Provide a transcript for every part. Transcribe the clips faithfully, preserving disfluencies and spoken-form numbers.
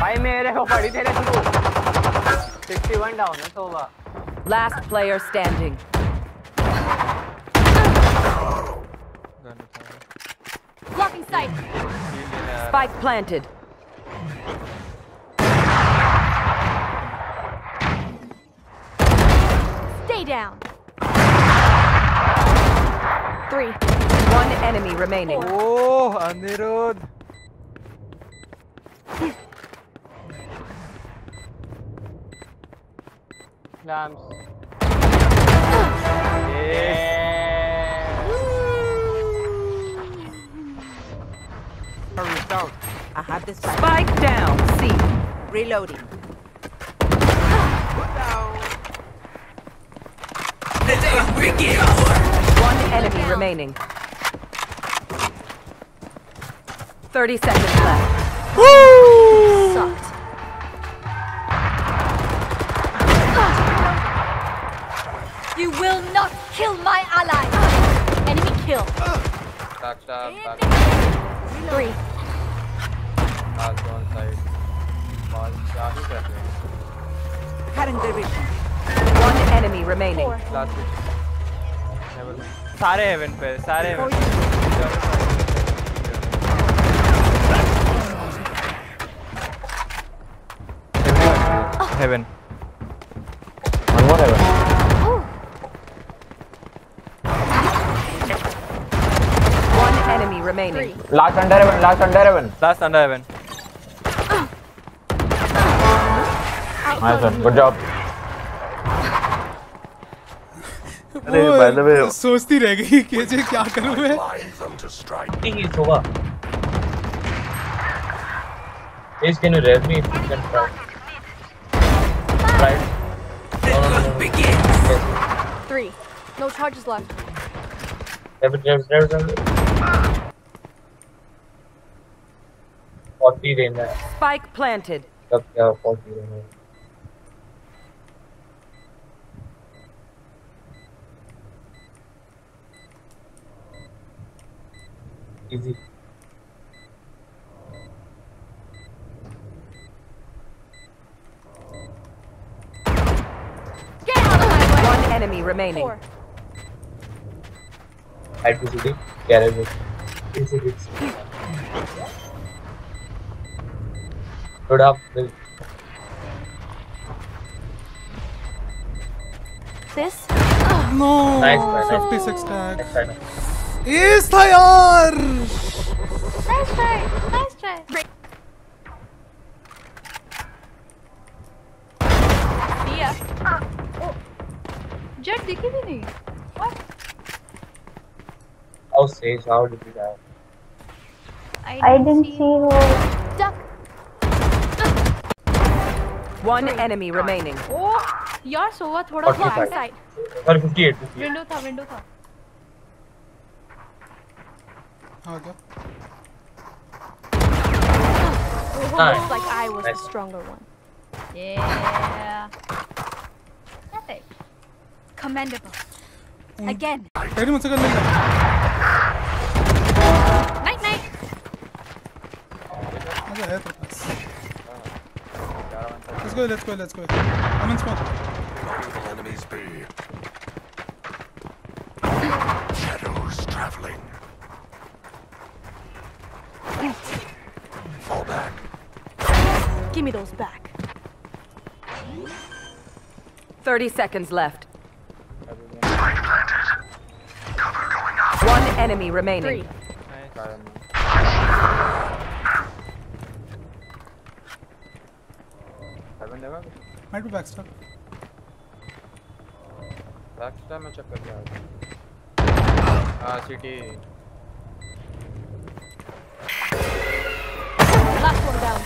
भाई मेरे को पड़ी तेरे थ्रू sixty-one डाउन है तोबा. Last player standing. Blocking sight. Spike planted. Stay down. Three. One enemy remaining. Oh, Anirudh. Lamps. Down. I have this. Spike down. C. Reloading. One enemy remaining. Thirty seconds left. Woo! Sucked. You will not kill my ally. Enemy kill. Back, back, back. Three. Last one side. Small. क्या ही कर रहे हैं? Current division. One enemy remaining. Four. Last switch. Heaven. सारे heaven पे, सारे heaven. Heaven. One more heaven. One enemy remaining. Three. Last under heaven. Last under heaven. Last under heaven. Nice one. Good job. अरे by the way सोचती रह गई कि जे क्या करूं मैं. He is over. Ace, can you rev me if you can try? Right. No, no, no, no. Yes. Three. No charges left. Rev it, rev it, rev it, rev it. forty range है. Spike planted. तब क्या forty range है? Easy. Get out of my way. One enemy remaining. Four. Add to city. Garage it. Easy hits. Good up. Will. This. No. Nice, nice. fifty-six tag. Next time. Ace था यार. Nice try. Nice try. See ya. Oh. Jett दिखी भी नहीं. What? How Sage? How did you die? I didn't, I didn't see, see her. Duck. One enemy remaining. Oh, यार सोवा थोड़ा सा back side. Sorry, fifty-eight. fifty-eight. Window था, window था. आ गया. Oh, Nice. looks like I was Nice. the stronger one. Yeah. Epic. Commendable. Again. तेरी मुझसे कर लेंगे. Night night. आजा है तेरे पास. Let's go, let's go, let's go. I'm in smoke. Enemies B. Shadows traveling. Fall back. Give me those back. Thirty seconds left. Spike planted. Cover going out. One enemy remaining. Three. Might be backstab. Backstab में चक्कर क्या है? हाँ city. Last one down.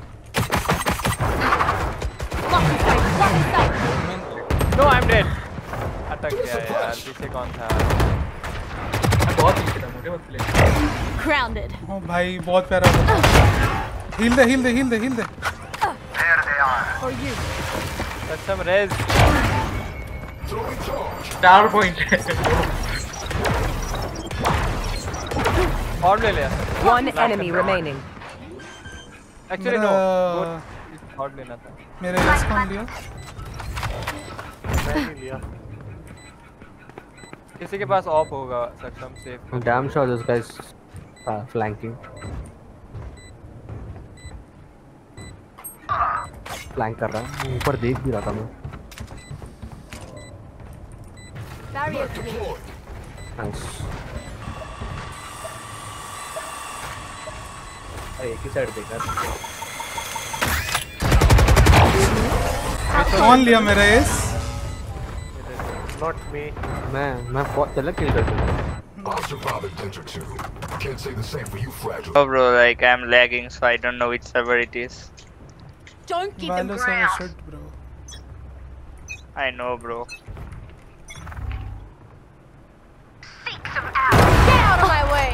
Blocking sight. Blocking sight. No, I'm dead. अटक गया यार. पीछे कौन था? बहुत पीछे था मुझे मत ले. Grounded. Oh भाई बहुत प्यारा. Heal they, heal they, heal they, heal they. There they are. For you. That's some res. Star point. और ले लिया. One enemy remaining. Actually no. Good. Shot लेना था। मेरे एस कौन लिया? मैं नहीं लिया। किसी के पास ऑफ होगा सक्षम safe. Damn sure this guy's uh, flanking. Flank कर रहा है, ऊपर देख भी रहा था मैं। Barrier Deployed. Nice. एक ही साइड देखा। कौन लिया मेरा एस? Not me. मैं मैं बहुत चला किल कर दूँगा। I'll survive adventure two. Can't say the same for you, fragile. Oh bro, like I'm lagging, so I don't know which server it is. Don't give them Valor server ground. shit, bro. I know, bro. Get out of my way.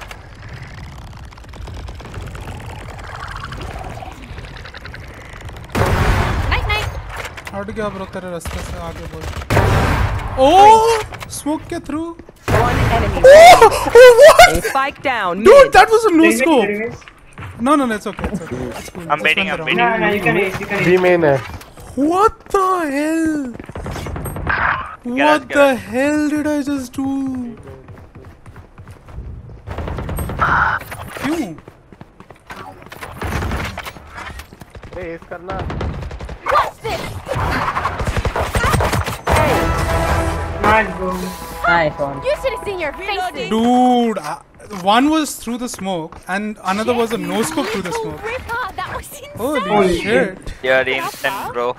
Night night. हट गया bro तेरे रास्ते से आगे बढ़। Oh smoke के through. One enemy. Oh, oh what? Spike down. Dude, Mid. that was a no scope. No, no, no, it's okay. It's okay. It's cool. I'm Just betting, went I'm around. betting. ना you can you can B main है। What the hell? What the hell did I just do? क्यों? अरे S करना। What's this? Nice one. You should have seen your faces. Dude, uh, one was through the smoke and another was a no scope through the smoke. Ripper, that was insane. Holy shit. You're instant, bro.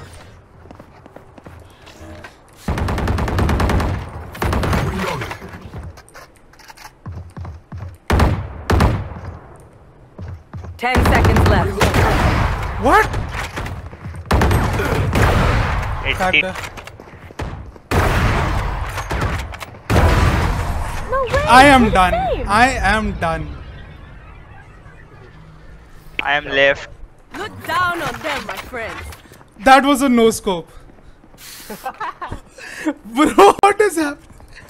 Ten seconds left. What? It's Cut it. the- No way. I am we're the done. same. I am done. I am left. Look down on them, my friends. That was a no scope. Bro, what is happening?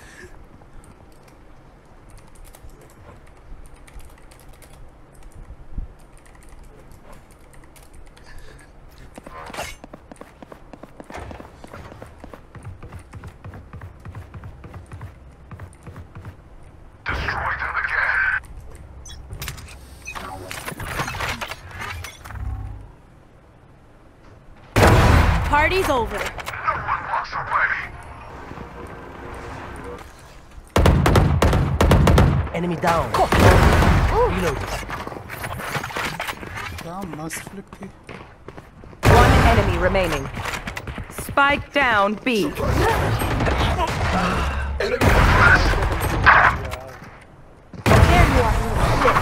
Destroy them again. Party's over. No one walks away. Enemy down. Reload. क्या मस्त flick थी। One enemy remaining. Spike down B. There you are, little shit.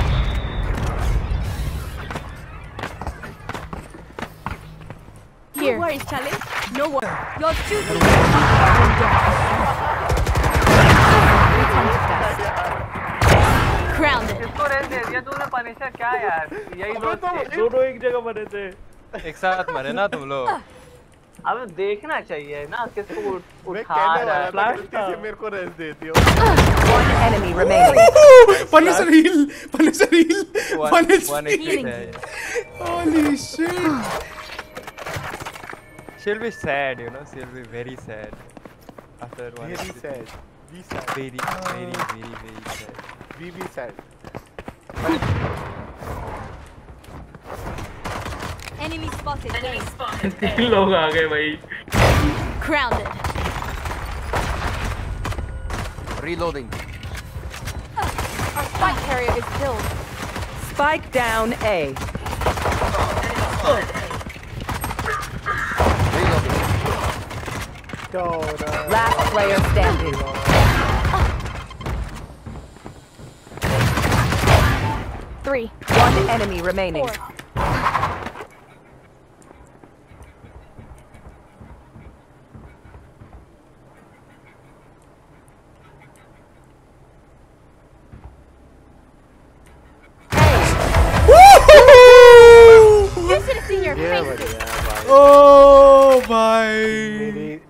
Here. No worries, Charlie. No worries. You're choosing. Grounded. इसको res दे दिया तूने Punisher क्या यार? यही अबे दोस्त थे। दोनों एक जगह मरे थे। एक साथ मरे ना तुम लोग। अब देखना चाहिए ना किसको उठ- उठा कहने रहा है। वाला था, गलती से मेरे को रेस दे दियो। One enemy remaining. Punisher heal. Punisher heal. One- Punisher one heal. exit है। Holy shit. She'll be sad, you know. She'll be very sad after one. Very exit. sad. Be sad. Very, very, very, very sad. Be be sad. Enemy spotted. Enemy spotted. तीन लोग आ गए भाई। Grounded. Reloading. Our spike carrier is killed. Spike down A. Go, Last player standing. Three. One enemy remaining. Four. You should have seen your faces. Oh भाई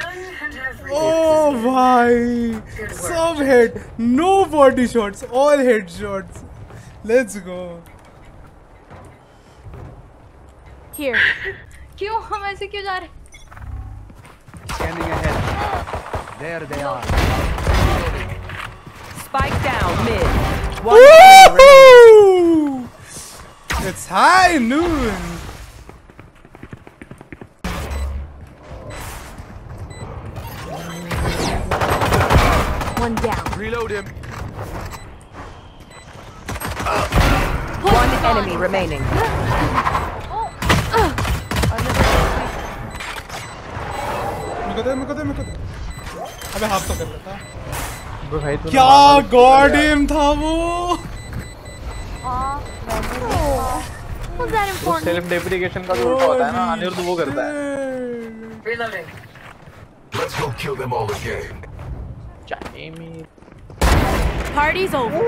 Oh भाई सब head no body shots all head shots let's go Here. क्यों हम ऐसे क्यों जा रहे? Scanning ahead. There they are. Spike down mid. Woohoo! It's high noon. One down. Reload him. One enemy remaining. मुझे दे मुझे दे मुझे दे अबे हाफ तो कर लेता भाई तो क्या गॉड एम था वो Was that important? Self deprecation का जो उल्टा होता है ना अनिरुद्ध वो करता है Let's go kill them all again. चाइमी Party's over.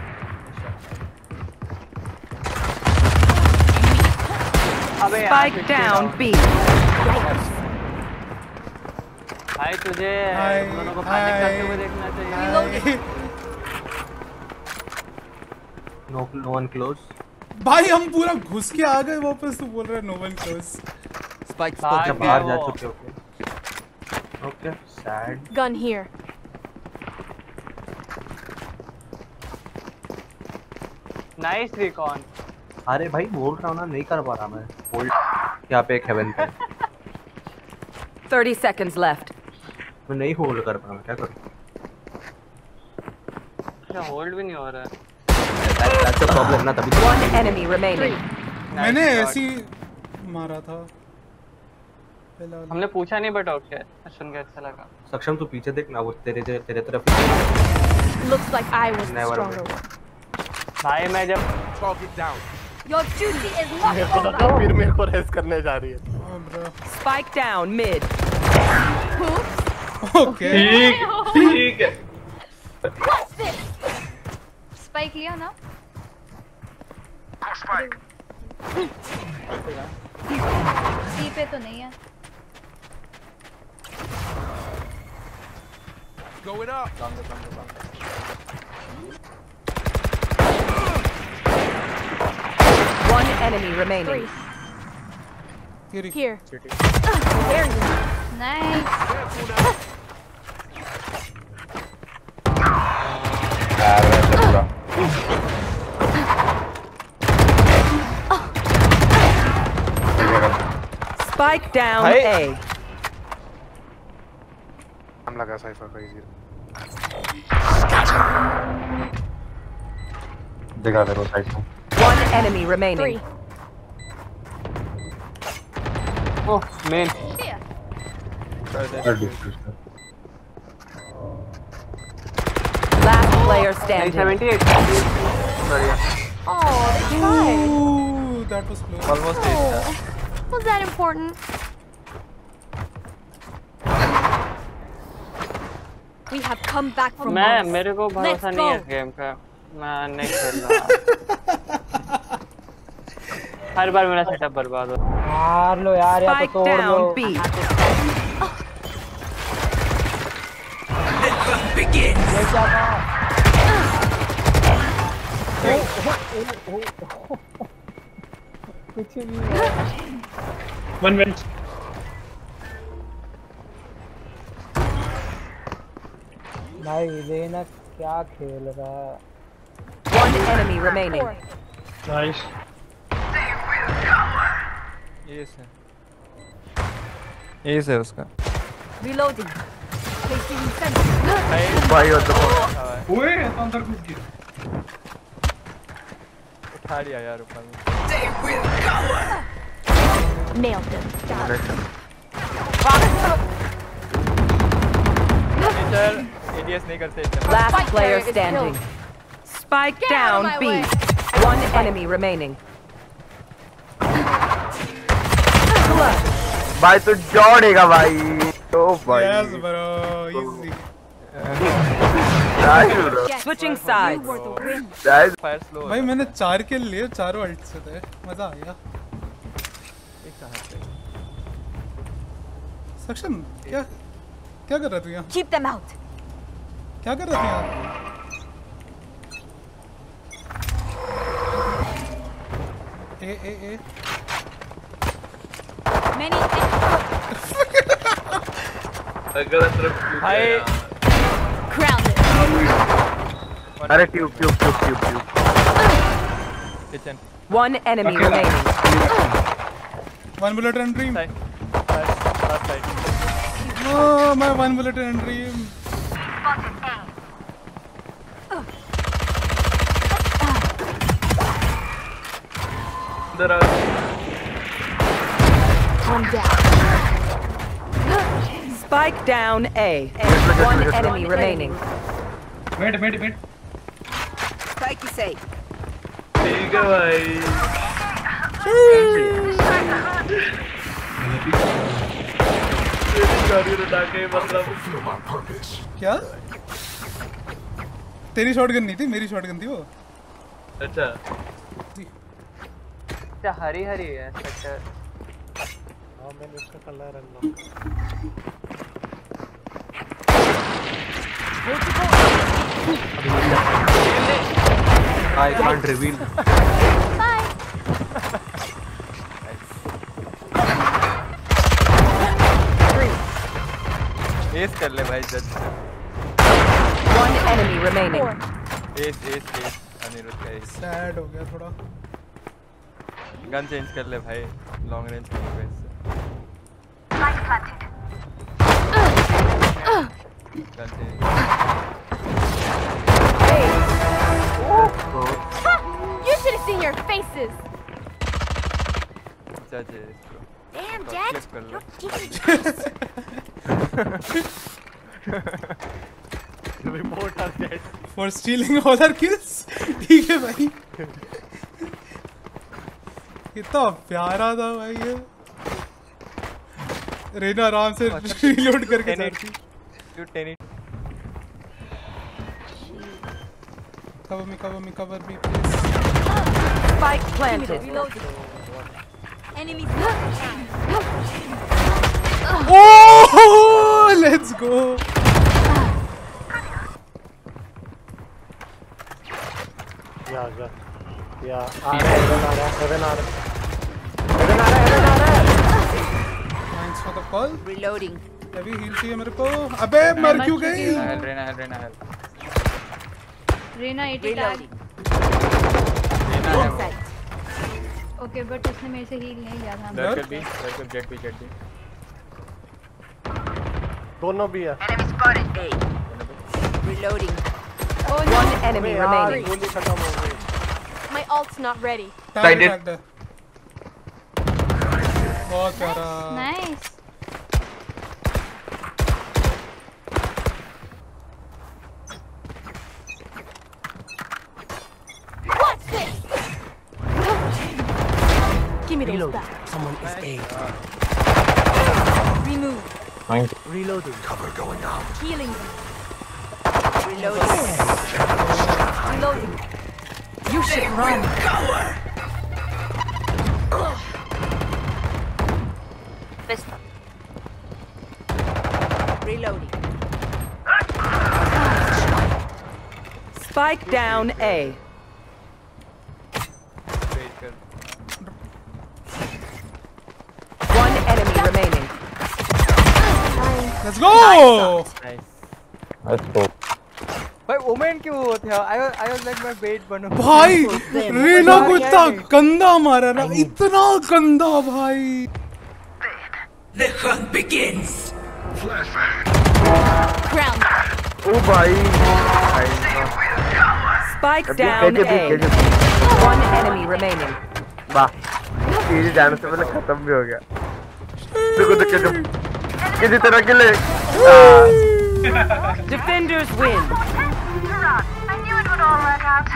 Spike down B. भाई तुझे हाय दोनों को पैनिक करते हुए देखना चाहिए नो नो वन क्लोज भाई हम पूरा घुस के आ गए वापस तू बोल रहा है नो वन क्लोज Spike भाग spotted. बाहर गया जा वो। चुके okay okay sad Gun here. Nice recon अरे भाई बोल रहा हूँ ना नहीं कर पा रहा मैं होल्ड यहाँ पे एक हेवन पे Thirty seconds left. मैं नहीं होल्ड कर पा रहा क्या करूँ क्या होल्ड भी नहीं हो रहा है दैट्स अ प्रॉब्लम ना तभी One enemy remaining. मैंने ऐसी मारा था फिलहाल हमने पूछा नहीं बट ओके सुन के अच्छा लगा सक्षम तू पीछे देख ना वो तेरे तेरे, तेरे तरफ Looks like I was the Never stronger mind. one. भाई मैं जब Target down. Your duty is not मेरे को over. लगा फिर मेरे को रेस करने जा रही है हाँ bro Spike down mid. Okay ठीक ठीक है What's this? Spike लिया ना? C पे तो नहीं है. Going up. One enemy remaining. Three. Here. There you go. Nice. Spike down Hey. A. हम लगा साइफर का इजी दिखा दे रो साइड को One enemy remaining. Three. Oh main Here. Last player standing. Seventy eight बढ़िया Oh, they tried. Ooh, that was close. Almost eight था Was that important? We have come back from मैं Mars. मेरे को भरोसा Let's नहीं है go. इस game का मैं नहीं खेल रहा हर बार मेरा सेटअप बर्बाद हो मार लो यार या तो Spike तोड़ लो down B. ये क्या था कुछ नहीं वन वन भाई लेना क्या खेल रहा है One enemy remaining. Four. Nice ace है एस है उसका Reloading. Placing sentry. भाई और तो ओए तो अंदर घुस गया उठा लिया यार ऊपर में Nailed them. सर एडीएस नहीं करते इतना Last Spike player carrier is standing. Spike Get out of down my B. way. One enemy remaining. भाई तू जोड़ेगा भाई ओ भाई Yes, bro. Easy. Jett, Switching You sides. were the win. Fire slow भाई मैंने चार किल लिए चारों अल्ट से थे मजा आ गया एक कहां पे सक्षम क्या क्या कर रहा तू यहाँ Keep them out. क्या कर रहा था यहाँ ए ए ए Many. Hi. Grounded. अरे tube tube tube tube tube Kitchen. One enemy remaining. One bullet and dream. Side. Side. Last side. Oh, my one bullet and dream. One down. Spike down A. One enemy remaining. Wait, wait, wait. Spike is safe. ठीक है भाई क्या? तेरी shotgun नहीं थी, मेरी shotgun थी वो. अच्छा अच्छा हरी हरी है सेक्टर. हाँ मैंने उसका colour unlock. I can't reveal. Bye. Ace कर ले भाई जज. One enemy remaining. Ace ace ace Anirudh का ace. Sad हो गया थोड़ा. गन चेंज कर ले भाई. लॉन्ग रेंज की बेस से. Gun change. You should have seen your faces. Judge ace bro. Damn, Got Jett. clip कर लो. Report are dead For stealing all our kills. ठीक है भाई. कितना प्यारा था भाई ये. रेना आराम से रीलोड करके जाती. You ten it. Cover me, cover me, cover me. Spike planted. Enemies. Oh, let's go. या या या आ रहा है आ रहा है सेवन आ रहा है सेवन आ रहा है आ रहा है. Thanks for the call. Reloading. अभी हील चाहिए मेरे को. अबे मर क्यों गई? Hell Reina hell Reina hell. Reina eighty tag. Reina है वो. Okay, but उसने मेरे से heal नहीं लिया था. There could be there could Jett भी Jett भी. दोनों भी है. Enemy spotted A. Reloading. Oh no. One enemy remaining. गोली खत्म हो गई. My ult's not ready. Sided. बहुत प्यारा. Nice. Watch this. Give me those back. Someone is A. Remove. Reloading. Cover going out. Healing. Reloading. Reloading. You should run. Pistol. Reloading. Spike down A. Wait कर. One enemy remaining. Let's go. Nice. Let's go. भाई Omen क्यों होते हैं? I was I was like मैं बेट बनूं. भाई रीना को इतना गंदा मारा ना, इतना गंदा भाई. The hunt begins. Ground. ओ भाई. Spike down A. One enemy remaining. वाह. तेरी जाने से पहले खत्म भी हो गया. देखो देखो जब किसी तरह के लिए. Defenders win. I knew it would all work out.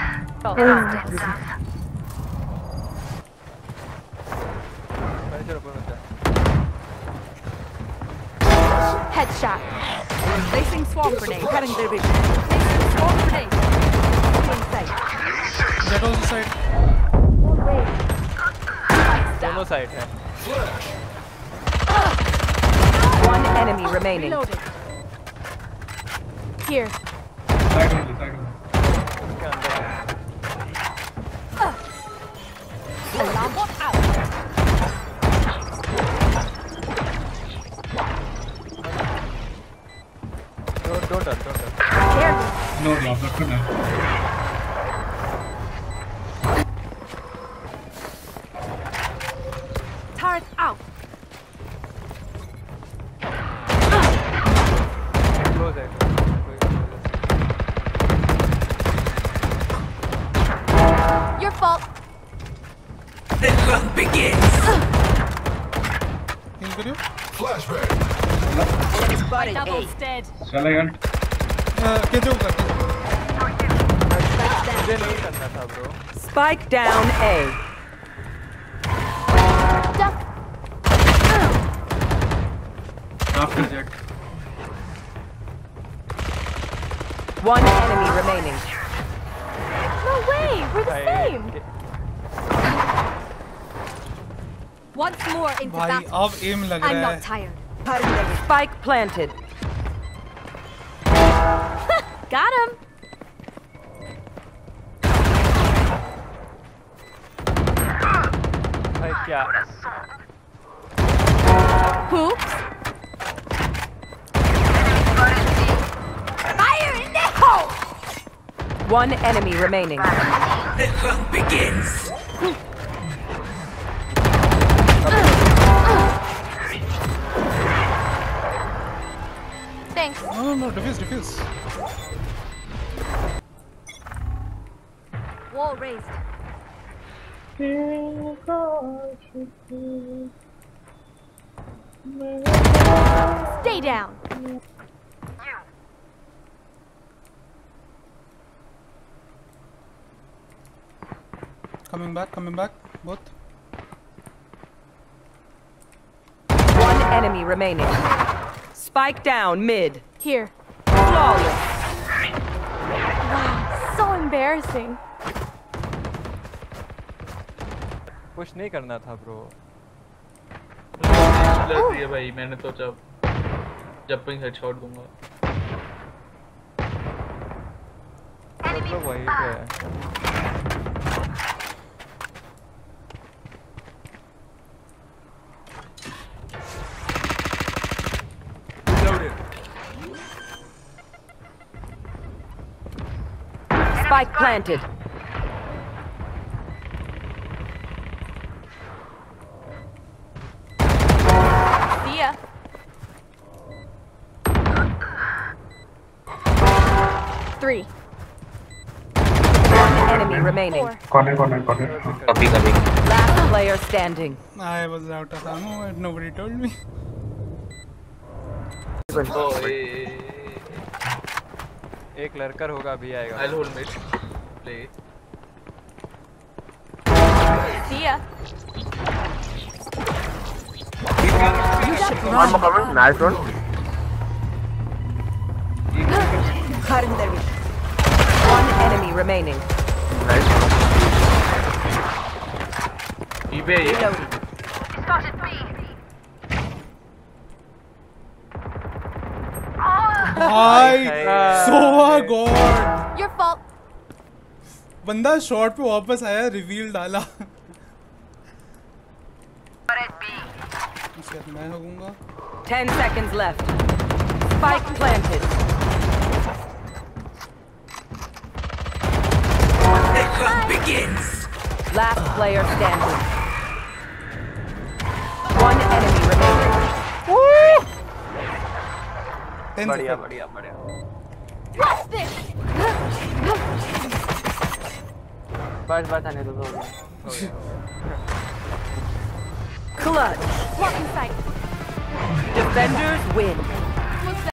Headshot. Placing swarm grenade. Cutting their vision. Placing swarm grenade. In sight. Jett also side. दोनों साइड है. One enemy remaining. Reloading. Here. Side only, side only. उसके अंदर है. Alarm out. dare you? No drop, that's enough. Turret out. Close है. Your fault. The hunt begins. Heal करियो. Flashbang. Spotted A. Double's dead. Shall I ult? केजो का. मुझे नहीं करना था bro. Spike down A. Duck. After Jett. One enemy remaining. No way. We're the I- same. Once more into भाई battle. अब aim लग I'm रहा not है. tired. Spike planted. Got him. भाई क्या? Oops. Fire in the hole. One enemy remaining. The hunt begins. Thanks. No, no, defuse, defuse. Wall raised. Stay down. Coming back, coming back, both. One enemy remaining. Spike down mid. Here. Flawless. Wow, so embarrassing. Push नहीं करना था bro. लग है भाई मैंने तो जब जब पिंग हेडशॉट दूंगा. सब लोग वहीं पे है. Spike planted. See ya. Three. One enemy remaining. Four. Corner, corner, corner. Copy, copy. Last player standing. I was out of ammo and nobody told me. Oh, ए एक लड़कर होगा भी आएगा. I'll hold mid. Play. See ya. One more coming. Nice one. One enemy remaining. Nice. eBay. भाई Sova god. Your fault. बंदा shot पे वापस आया, रिवील डाला. उसके बाद मैं होऊंगा. Ten seconds left. Spike planted. The hunt begins. Last player standing. One enemy remaining. बढ़िया बढ़िया बढ़िया. What's this? बस बस आने दो. हो गया. Clutch. Walk in sight. Defenders win.